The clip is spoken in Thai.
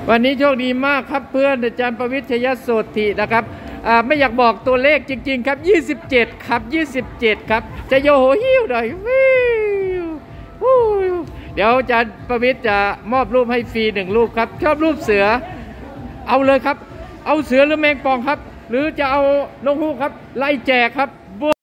วันนี้โชคดีมากครับเพื่อนอาจารย์ประวิตร ชยโสตินะครับไม่อยากบอกตัวเลขจริงๆครับ27ครับ27ครับจะโยโหหิ้วหน่อยเดี๋ยวอาจารย์ประวิตรจะมอบรูปให้ฟรี1รูปครับชอบรูปเสือเอาเลยครับเอาเสือหรือแมงป่องครับหรือจะเอานกฮูกครับไล่แจกครับ